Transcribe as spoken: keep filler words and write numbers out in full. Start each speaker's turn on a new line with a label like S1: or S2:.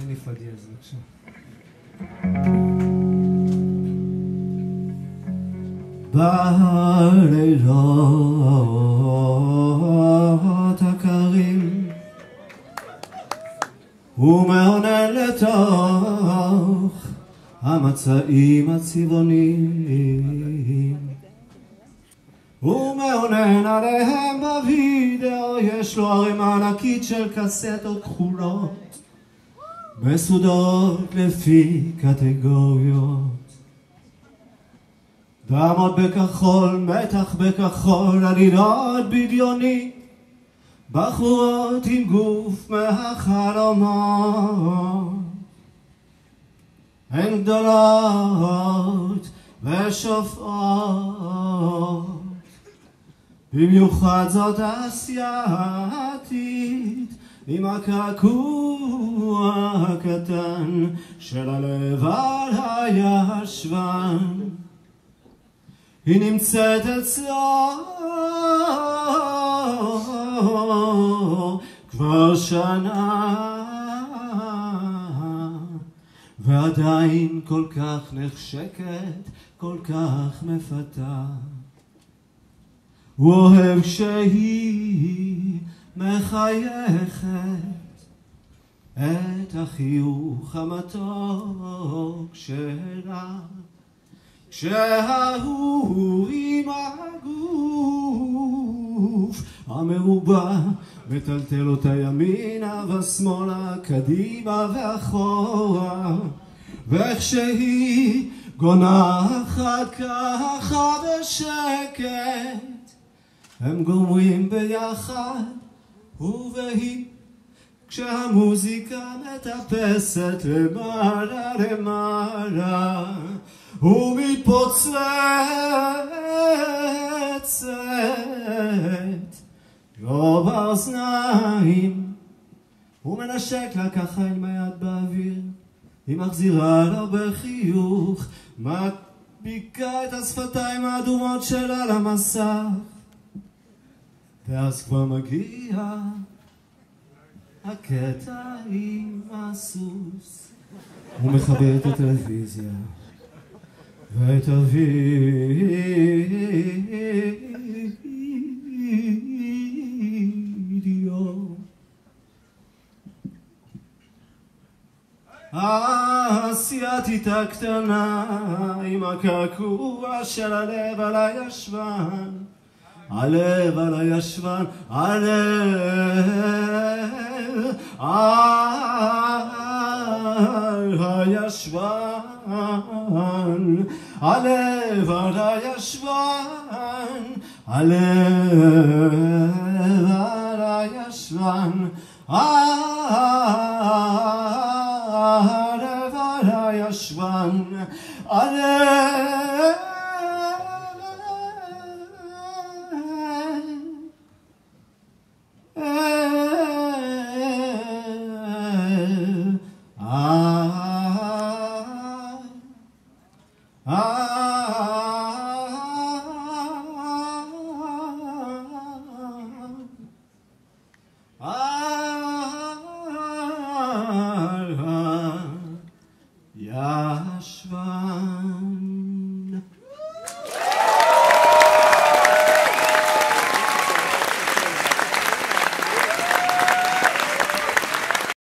S1: תן לי פדיאז, בבקשה. בלילות הקרים הוא מעונן לתוך המצעים הצבעוניים, הוא מעונן עליהם בווידאו, יש לו ערימה ענקית של קסטות כחולות מסודרות לפי קטגוריות, דמות בכחול, מתח בכחול, עלילות בדיוני, בחורות עם גוף מהחלומות, הן גדולות ושופעות, במיוחד זאת אסייתית עם הקעקוע הקטן של הלב על הישבן. היא נמצאת אצלו כבר שנה ועדיין כל כך נחשקת, כל כך מפתה. הוא אוהב כשהיא מחייכת, את החיוך המתוק שלה, כשההוא עם הגוף המרובע מטלטל אותה ימינה ושמאלה, קדימה ואחורה, ואיך שהיא גונחת ככה בשקט, הם גומרים ביחד הוא והיא, כשהמוזיקה מטפסת למעלה למעלה ומתפוצצת לו באוזניים. הוא מנשק לה ככה עם היד באוויר, היא מחזירה לו בחיוך, מדביקה את השפתיים האדומות שלה למסך, ואז כבר מגיע הקטע עם הסוס. הוא מכבה את הטלוויזיה ואת הווידאו. האסייתית הקטנה עם הקעקוע של הלב על הישבן, הלב על הישבן, הלב על הישבן, הלב על הישבן, הלב על הישבן, הלב על הישבן, הלב